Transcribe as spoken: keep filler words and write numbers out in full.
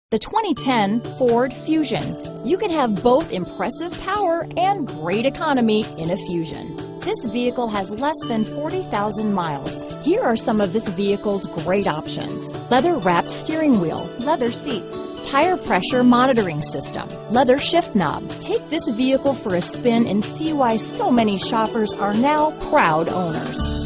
The twenty ten Ford Fusion. You can have both impressive power and great economy in a Fusion. This vehicle has less than forty thousand miles. Here are some of this vehicle's great options: leather-wrapped steering wheel, leather seats, tire pressure monitoring system, leather shift knob. Take this vehicle for a spin and see why so many shoppers are now proud owners.